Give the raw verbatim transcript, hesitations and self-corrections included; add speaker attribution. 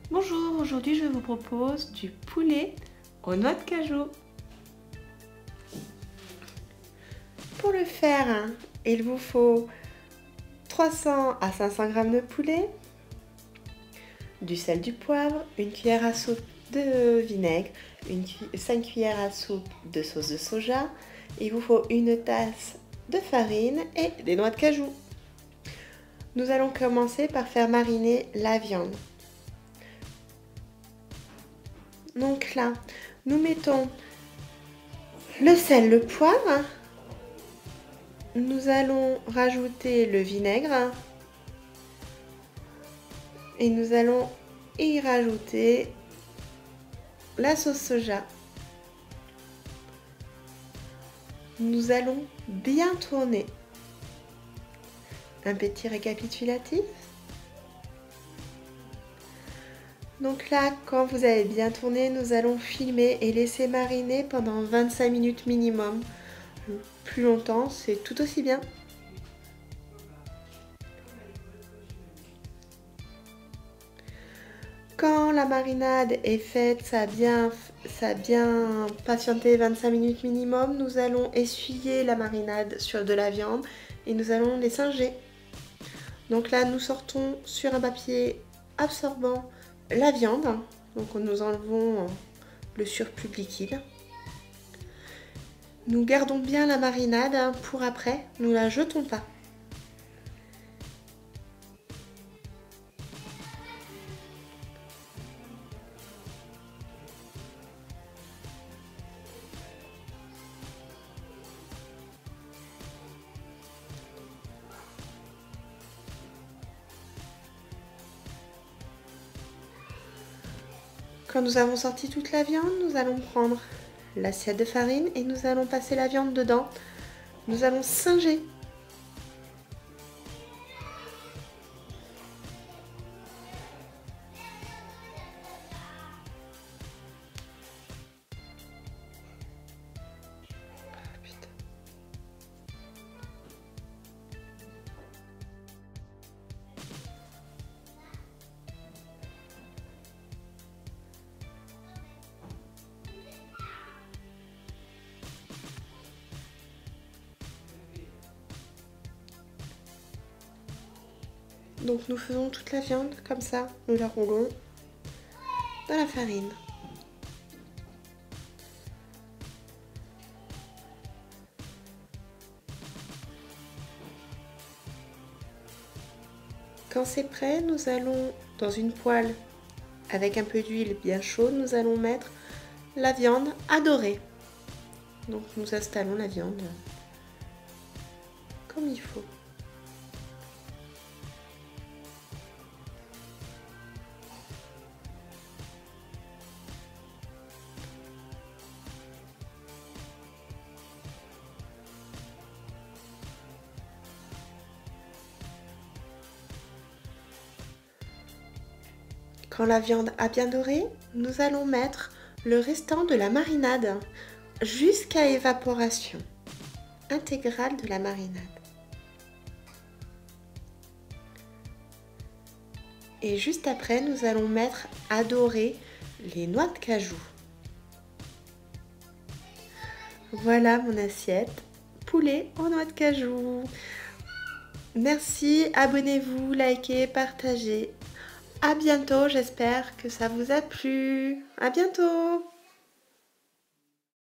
Speaker 1: Bonjour, aujourd'hui je vous propose du poulet aux noix de cajou. Pour le faire, hein, il vous faut trois cents à cinq cents grammes de poulet, du sel, du poivre, une cuillère à soupe de vinaigre, une cu cinq cuillères à soupe de sauce de soja. Il vous faut une tasse de farine et des noix de cajou. Nous allons commencer par faire mariner la viande. Donc là, nous mettons le sel, le poivre. Nous allons rajouter le vinaigre. Et nous allons y rajouter la sauce soja. Nous allons bien tourner. Un petit récapitulatif. Donc là, quand vous avez bien tourné, nous allons filmer et laisser mariner pendant vingt-cinq minutes minimum. Plus longtemps, c'est tout aussi bien. Quand la marinade est faite, ça a bien, ça a bien patienté vingt-cinq minutes minimum, nous allons essuyer la marinade sur de la viande et nous allons les singer. Donc là, nous sortons sur un papier absorbant la viande. Donc nous enlevons le surplus de liquide. Nous gardons bien la marinade pour après, nous la jetons pas. Quand nous avons sorti toute la viande, nous allons prendre l'assiette de farine et nous allons passer la viande dedans. Nous allons singer. Donc nous faisons toute la viande comme ça, nous la roulons dans la farine. Quand c'est prêt, nous allons dans une poêle avec un peu d'huile bien chaude, nous allons mettre la viande à dorer. Donc nous installons la viande comme il faut. Quand la viande a bien doré, nous allons mettre le restant de la marinade jusqu'à évaporation intégrale de la marinade. Et juste après, nous allons mettre à dorer les noix de cajou. Voilà mon assiette poulet aux noix de cajou. Merci, abonnez-vous, likez, partagez. À bientôt, j'espère que ça vous a plu. À bientôt!